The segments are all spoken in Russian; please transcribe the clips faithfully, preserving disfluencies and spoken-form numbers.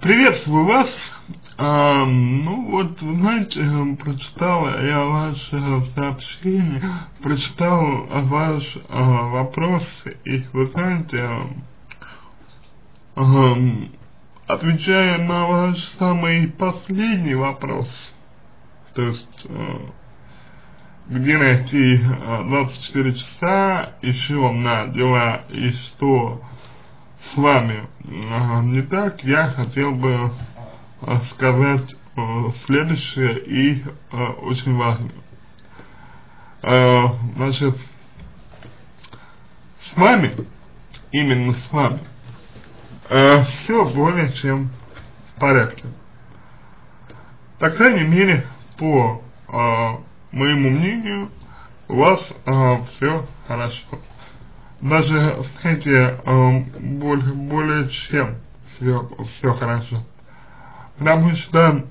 Приветствую вас. А, ну вот, вы знаете, прочитал я ваше сообщение, прочитал ваш а, вопрос, и вы знаете, а, отвечая на ваш самый последний вопрос, то есть, а, где найти а, двадцать четыре часа еще на дела и что с вами а, не так, я хотел бы а, сказать а, следующее и а, очень важное. А, значит, с вами, именно с вами, а, все более чем в порядке. По крайней мере, по а, моему мнению, у вас а, все хорошо. Даже, знаете, а, более, более чем все, все хорошо. Потому что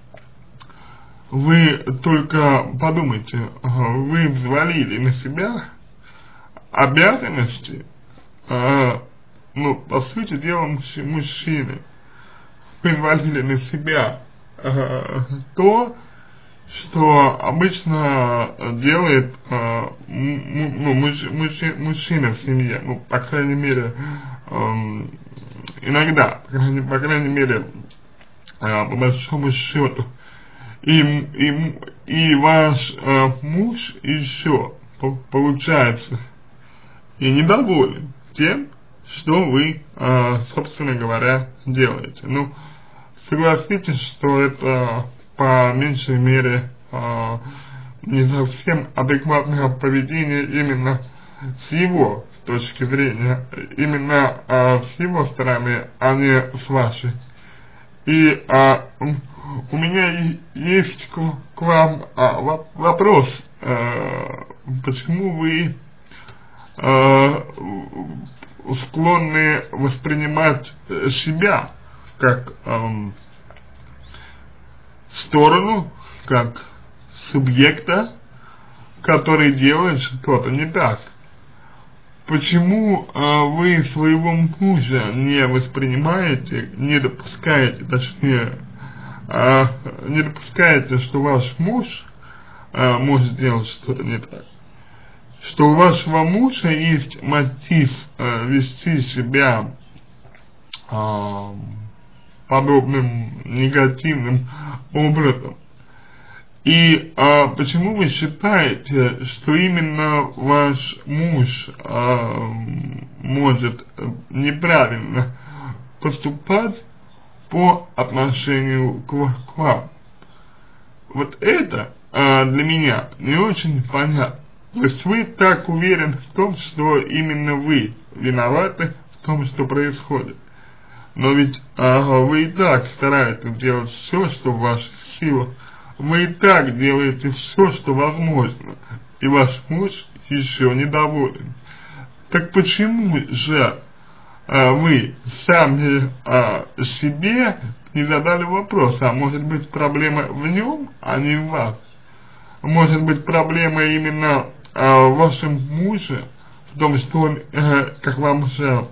вы только подумайте, вы взвалили на себя обязанности, а, ну, по сути дела, мужчины. Вы взвалили на себя а, то, что обычно делает а, ну, муж, мужчина, мужчина в семье, ну, по крайней мере, а, иногда, по крайней, по крайней мере, а, по большому счету. И, и, и ваш а, муж еще, получается, и недоволен тем, что вы, а, собственно говоря, делаете. Ну, согласитесь, что это по меньшей мере а, не совсем адекватное поведение именно с его точки зрения, именно а, с его стороны, а не с вашей. И а, у меня есть к, к вам а, вопрос, а, почему вы а, склонны воспринимать себя как а, сторону, как субъекта, который делает что-то не так. Почему а, вы своего мужа не воспринимаете, не допускаете, точнее, а, не допускаете, что ваш муж а, может делать что-то не так? Что у вашего мужа есть мотив а, вести себя а, подобным негативным образом. И а, почему вы считаете, что именно ваш муж а, может неправильно поступать по отношению к, к вам? Вот это а, для меня не очень понятно. То есть вы так уверены в том, что именно вы виноваты в том, что происходит. Но ведь а, вы и так стараетесь делать все, что в ваших силах. Вы и так делаете все, что возможно, и ваш муж еще недоволен. Так почему же а, вы сами а, себе не задали вопрос, а может быть проблема в нем, а не в вас? Может быть проблема именно а, в вашем муже, в том, что он, а, как вам уже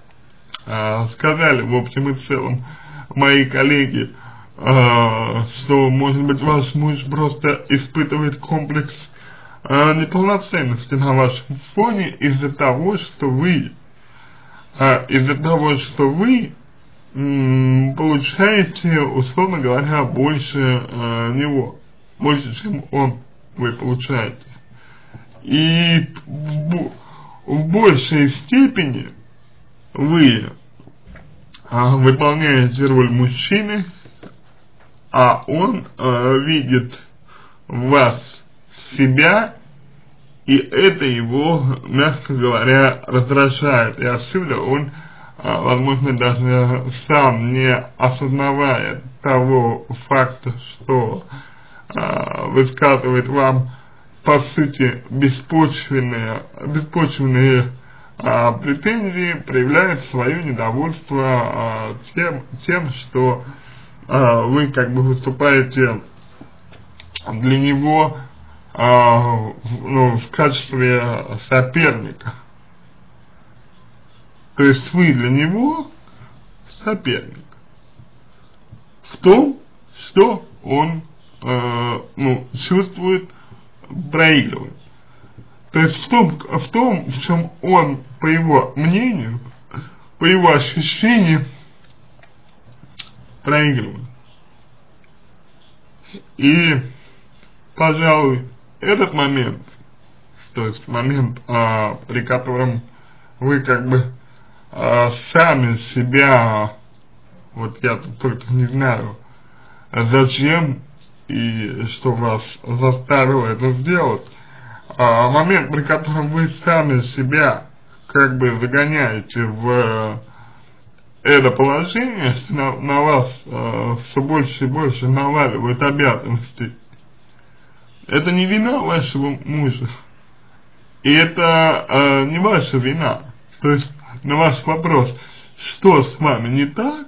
а, сказали в общем и целом мои коллеги, Uh, что, может быть, ваш муж просто испытывает комплекс uh, неполноценности на вашем фоне из-за того, что вы, uh, из-за того, что вы um, получаете, условно говоря, больше uh, него, больше, чем он, вы получаете. И в, в большей степени вы uh, выполняете роль мужчины, а он э, видит в вас себя, и это его, мягко говоря, раздражает. И отсюда он, э, возможно, даже сам не осознавая того факта, что э, высказывает вам, по сути, беспочвенные, беспочвенные э, претензии, проявляет свое недовольство э, тем, тем, что Uh, вы как бы выступаете для него uh, ну, в качестве соперника. То есть вы для него соперник. том, что он э, ну, чувствует, проигрывает. То есть в том, в том, в чем он, по его мнению, по его ощущениям, проигрывает. И, пожалуй, этот момент, то есть момент, а, при котором вы как бы а, сами себя, вот я тут только не знаю, зачем и что вас заставило это сделать, а, момент, при котором вы сами себя как бы загоняете в это положение, что на, на вас э, все больше и больше наваливают обязанности. Это не вина вашего мужа. И это э, не ваша вина. То есть на ваш вопрос, что с вами не так,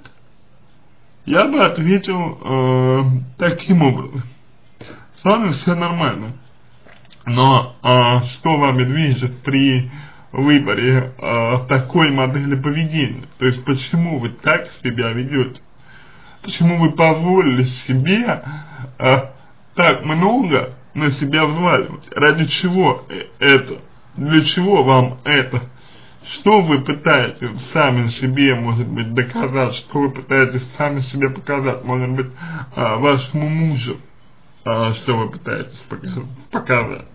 я бы ответил э, таким образом. С вами все нормально. Но э, что вами движет при выборе э, такой модели поведения? То есть почему вы так себя ведете? Почему вы позволили себе э, так много на себя взваливать? Ради чего это? Для чего вам это? Что вы пытаетесь сами себе, может быть, доказать? Что вы пытаетесь сами себе показать? Может быть, э, вашему мужу? Э, что вы пытаетесь показать?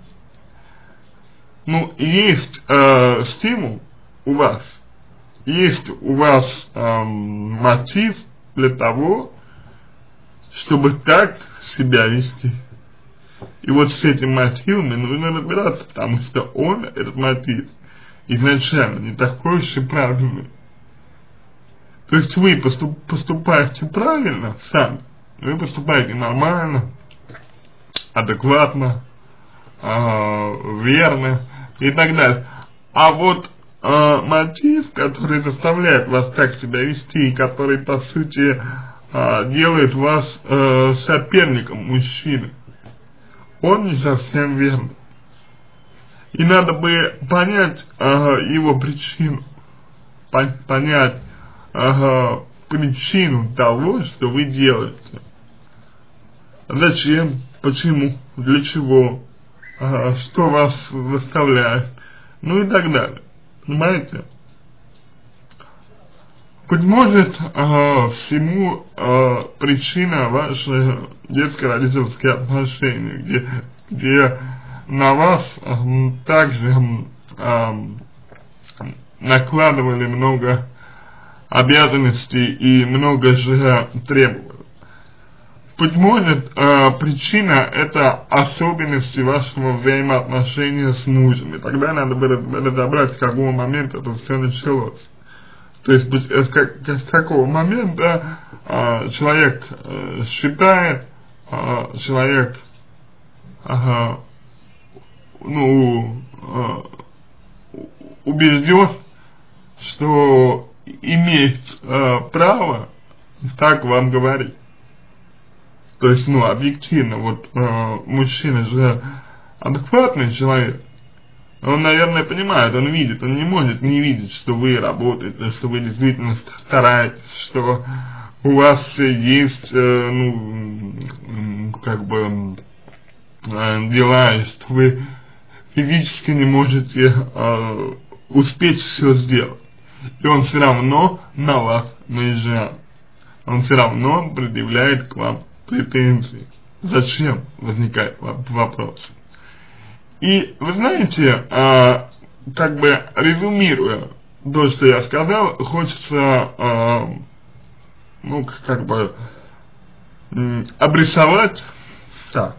Ну, есть э, стимул у вас, есть у вас э, мотив для того, чтобы так себя вести. И вот с этим мотивом нужно разбираться, потому что он, этот мотив, изначально не такой уж и правильный. То есть вы поступ, поступаете правильно сами, вы поступаете нормально, адекватно, э, верно и так далее. А вот э, мотив, который заставляет вас так себя вести, и который по сути э, делает вас э, соперником мужчины, он не совсем верный. И надо бы понять э, его причину, по понять э, причину того, что вы делаете. Зачем, почему, для чего, э, что вас заставляет, ну и так далее. Понимаете? Быть может, э, всему э, причина ваши детско-родительские отношения, где, где на вас э, также э, накладывали много обязанностей и много же требовали. Быть может, э, причина это особенности вашего взаимоотношения с мужем, и тогда надо бы разобрать, с какого момента это все началось. То есть, с, как, с какого момента э, человек э, считает, э, человек э, ну, э, убежден, что имеет э, право так вам говорить. То есть, ну, объективно, вот э, мужчина же адекватный человек, он, наверное, понимает, он видит, он не может не видеть, что вы работаете, что вы действительно стараетесь, что у вас есть, э, ну, как бы, э, дела, и что вы физически не можете э, успеть все сделать. И он все равно на вас наезжает, он все равно предъявляет к вам претензии. Зачем, возникает вопрос. И вы знаете, а, как бы резюмируя то, что я сказал, хочется, а, ну, как бы обрисовать так.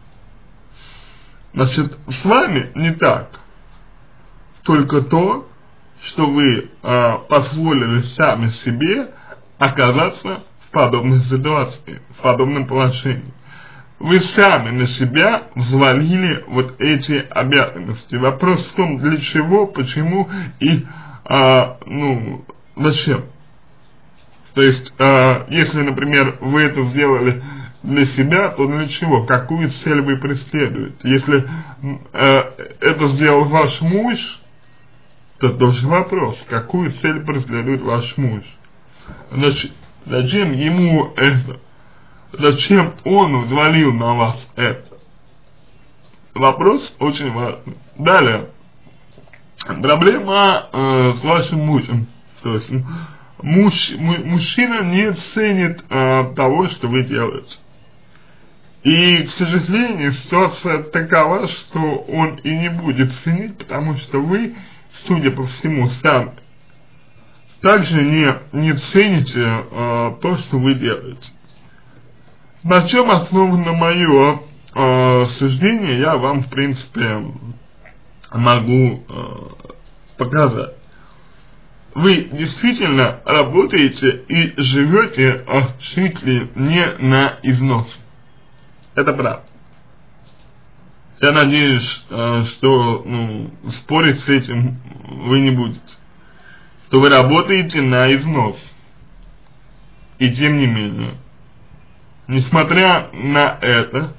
Значит, с вами не так. Только то, что вы а, позволили сами себе оказаться в подобной ситуации, в подобном положении. Вы сами на себя взвалили вот эти обязанности. Вопрос в том, для чего, почему и, а, ну, зачем. То есть, а, если, например, вы это сделали для себя, то для чего, какую цель вы преследуете. Если а, это сделал ваш муж, то тоже вопрос, какую цель преследует ваш муж. Значит, зачем ему это? зачем он взвалил на вас это? Вопрос очень важный. Далее. Проблема э, с вашим мужем. То есть муж, мужчина не ценит э, того, что вы делаете. И, к сожалению, ситуация такова, что он и не будет ценить, потому что вы, судя по всему, сами также не, не цените э, то, что вы делаете. На чем основано мое э, суждение, я вам, в принципе, могу э, показать. Вы действительно работаете и живете э, чуть ли не на износ. Это правда. Я надеюсь, э, что ну, спорить с этим вы не будете. Что вы работаете на износ. И тем не менее, несмотря на это,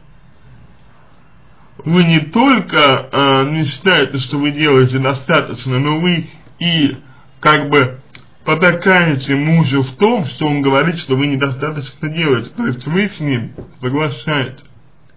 вы не только э, не считаете, что вы делаете достаточно, но вы и как бы потакаете мужу в том, что он говорит, что вы недостаточно делаете. То есть вы с ним соглашаетесь.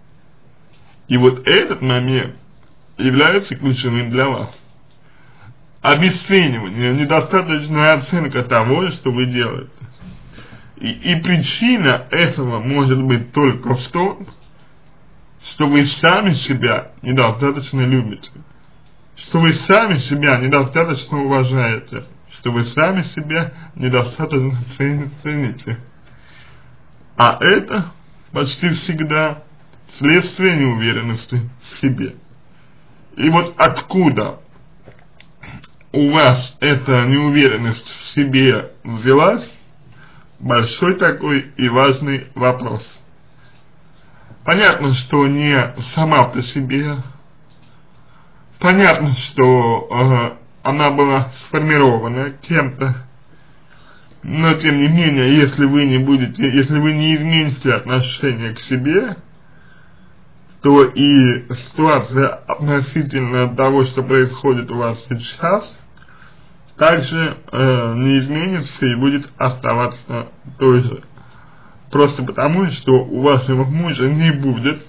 И вот этот момент является ключевым для вас. Обесценивание, недостаточная оценка того, что вы делаете. И, и причина этого может быть только в том, что вы сами себя недостаточно любите, что вы сами себя недостаточно уважаете, что вы сами себя недостаточно цените. А это почти всегда следствие неуверенности в себе. И вот откуда у вас эта неуверенность в себе взялась, большой такой и важный вопрос. Понятно, что не сама по себе, понятно, что э, она была сформирована кем-то, но тем не менее, если вы не будете, если вы не измените отношение к себе, то и ситуация относительно того, что происходит у вас сейчас, также э, не изменится и будет оставаться той же. Просто потому, что у вашего мужа не будет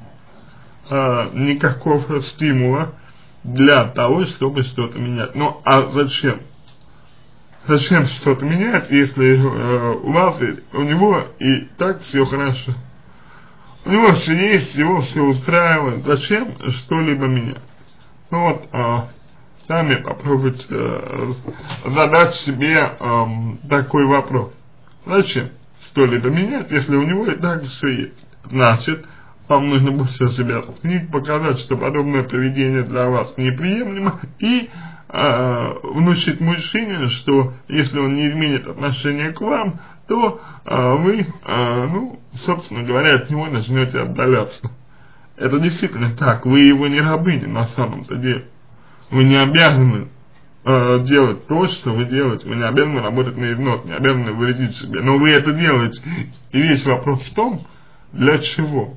э, никакого стимула для того, чтобы что-то менять. Ну, а зачем? Зачем что-то менять, если э, у вас, у него и так все хорошо? У него все есть, его все устраивает. Зачем что-либо менять? Ну вот, э, сами попробуйте э, задать себе э, такой вопрос. Зачем что-либо менять, если у него и так все есть? Значит, вам нужно больше себя ценить, показать, что подобное поведение для вас неприемлемо, и э, внушить мужчине, что если он не изменит отношение к вам, то э, вы, э, ну, собственно говоря, от него начнете отдаляться. Это действительно так, вы его не рабыня на самом-то деле. Вы не обязаны э, делать то, что вы делаете, вы не обязаны работать на износ, не обязаны вредить себе, но вы это делаете. И весь вопрос в том, для чего?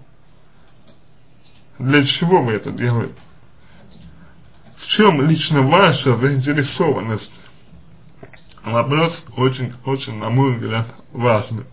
Для чего вы это делаете? В чем лично ваша заинтересованность? Вопрос очень-очень, на мой взгляд, важный.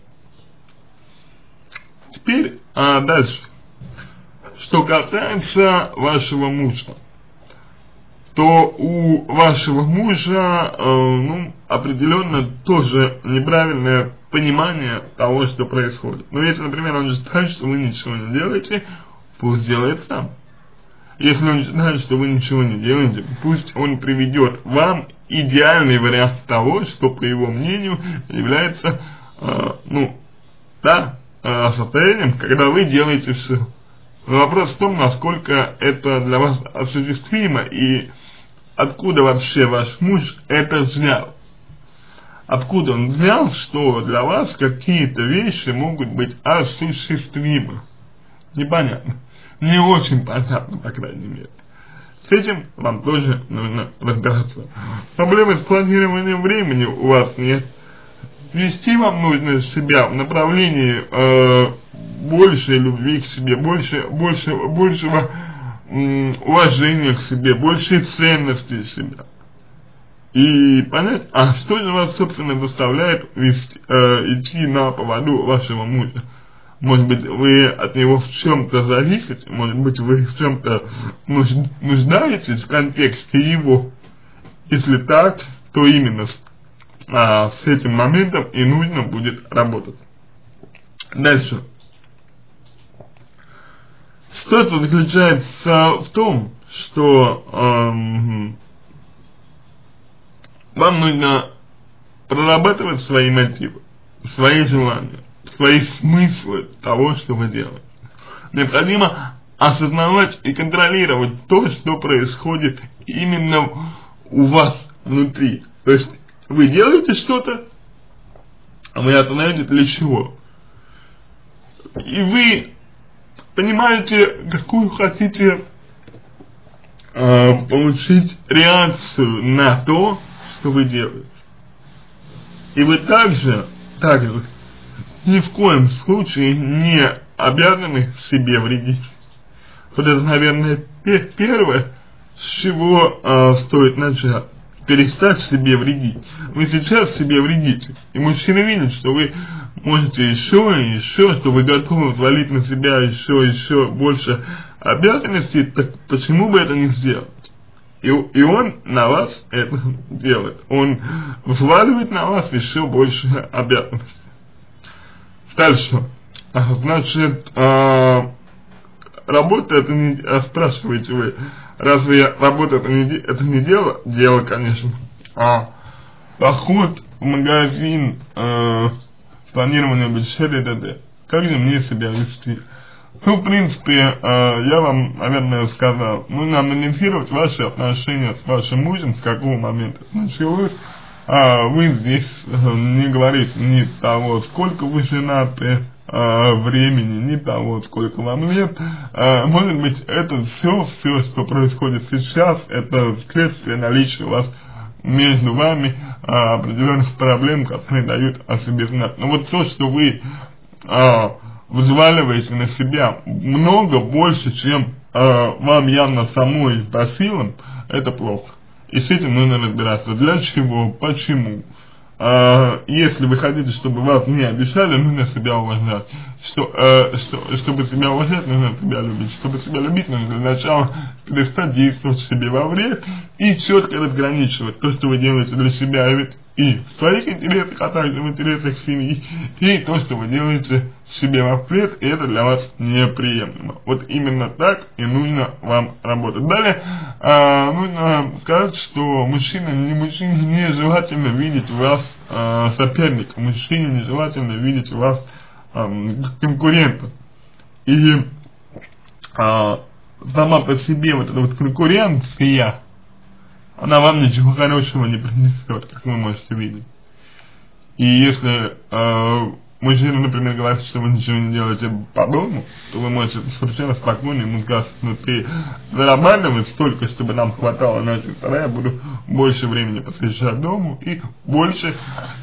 Теперь а дальше. Что касается вашего мужа, то у вашего мужа, э, ну, определенно тоже неправильное понимание того, что происходит. Но если, например, он считает, что вы ничего не делаете, пусть делает сам. Если он считает, что вы ничего не делаете, пусть он приведет вам идеальный вариант того, что, по его мнению, является, э, ну, да, э, состоянием, когда вы делаете все. Но вопрос в том, насколько это для вас осуществимо и откуда вообще ваш муж это взял. Откуда он взял, что для вас какие-то вещи могут быть осуществимы. Непонятно. Не очень понятно, по крайней мере. С этим вам тоже нужно разбираться. Проблемы с планированием времени у вас нет. Вести вам нужно себя в направлении э, большей любви к себе, больше, больше, большего м, уважения к себе, большей ценности себя. И понять, а что же вас, собственно, заставляет вести, э, идти на поводу вашего мужа? может быть, вы от него в чем-то зависите, может быть, вы в чем-то нуждаетесь в контексте его. Если так, то именно а, с этим моментом и нужно будет работать. Дальше. Ситуация заключается в том, что эм, вам нужно прорабатывать свои мотивы, свои желания, свои смыслы того, что вы делаете. Необходимо осознавать и контролировать то, что происходит именно у вас внутри. То есть вы делаете что-то, а вы осознаете для чего. И вы понимаете, какую хотите э, получить реакцию на то, что вы делаете. И вы также, также ни в коем случае не обязаны себе вредить. Вот это, наверное, первое, с чего э, стоит начать. Перестать себе вредить. Вы сейчас себе вредите. И мужчина видит, что вы можете еще и еще, что вы готовы взвалить на себя еще и еще больше обязанностей, так почему бы это не сделать? И, и он на вас это делает. Он взваливает на вас еще больше обязанностей. Дальше. Значит, э, работа это не... Спрашиваете вы, разве работа это не, это не дело? Дело, конечно. А поход в магазин, э, планирование беседы и т.д. Как же мне себя вести? Ну, в принципе, э, я вам, наверное, сказал, нужно анализировать ваши отношения с вашим мужем, с какого момента началось. А вы здесь э, не говорите ни того, сколько вы женаты, э, времени, ни того, сколько вам лет. Э, может быть, это все, все, что происходит сейчас, это следствие наличия у вас между вами э, определенных проблем, которые дают о себе знать. Но вот то, что вы э, взваливаете на себя много больше, чем э, вам явно самой по силам, это плохо. И с этим нужно разбираться. Для чего, почему. А, если вы хотите, чтобы вас не обижали, нужно себя уважать. Что, э, что, чтобы себя уважать, нужно себя любить. Чтобы себя любить, нужно для начала перестать действовать себе во вред и четко разграничивать то, что вы делаете для себя, ведь и в своих интересах, а также в интересах семьи, и то, что вы делаете себе во вред, и это для вас неприемлемо. Вот именно так и нужно вам работать. Далее, э, нужно сказать, что мужчина, не мужчине нежелательно видеть вас э, соперника, мужчине нежелательно видеть вас э, конкурента. И э, сама по себе вот эта вот конкуренция, она вам ничего хорошего не принесет, как вы можете видеть. И если э, мужчина, например, говорит, что вы ничего не делаете по дому, то вы можете совершенно спокойно ему сказать, ну ты зарабатывай столько, чтобы нам хватало на это, тогда я буду больше времени посвящать дому и больше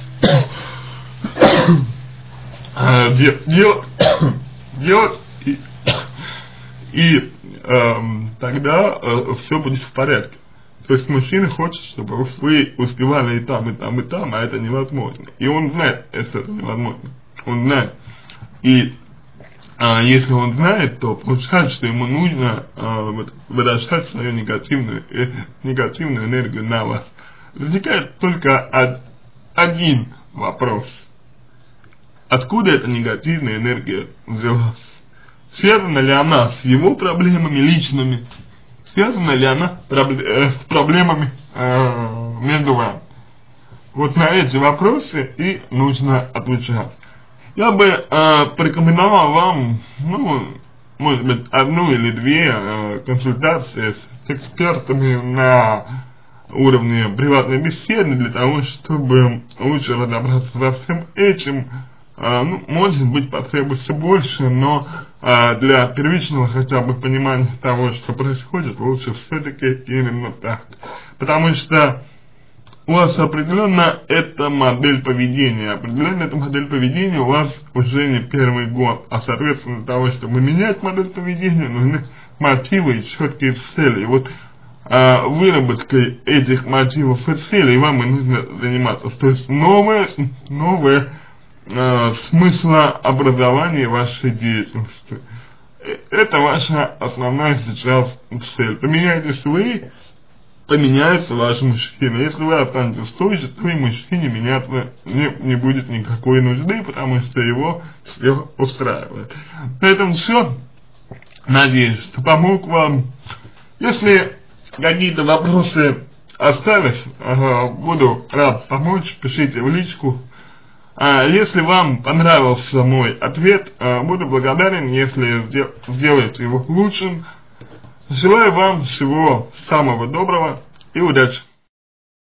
делать, делать и, и э, тогда э, все будет в порядке. То есть мужчина хочет, чтобы вы успевали и там, и там, и там, а это невозможно. И он знает, что это невозможно. Он знает. И а, если он знает, то получается, что ему нужно а, выражать свою негативную, э, негативную энергию на вас. Возникает только од, один вопрос. Откуда эта негативная энергия взялась? Связана ли она с его проблемами личными? Связана ли она с проблемами э, между вами? Вот на эти вопросы и нужно отвечать. Я бы э, порекомендовал вам, ну, может быть, одну или две э, консультации с экспертами на уровне приватной беседы, для того, чтобы лучше разобраться во всем этим. Uh, ну, может быть, потребуется больше, но uh, для первичного хотя бы понимания того, что происходит, лучше все-таки именно так. Потому что у вас определенно эта модель поведения, определенно эта модель поведения у вас уже не первый год, а соответственно для того, чтобы менять модель поведения, нужны мотивы и четкие цели. И вот uh, выработкой этих мотивов и целей вам и нужно заниматься. То есть новое, новое э, смысла образования вашей деятельности. Это ваша основная сейчас цель. Поменяйтесь вы, поменяется ваш мужчина. Если вы останетесь той же, то и мужчине меняться не, не будет никакой нужды, потому что его все устраивает. На этом все. Надеюсь, что помог вам. Если какие-то вопросы остались, буду рад помочь, пишите в личку. Если вам понравился мой ответ, буду благодарен, если сделаете его лучшим. Желаю вам всего самого доброго и удачи!